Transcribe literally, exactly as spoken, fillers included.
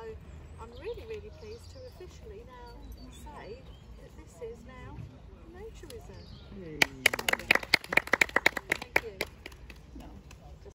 I'm really, really pleased to officially now say that this is now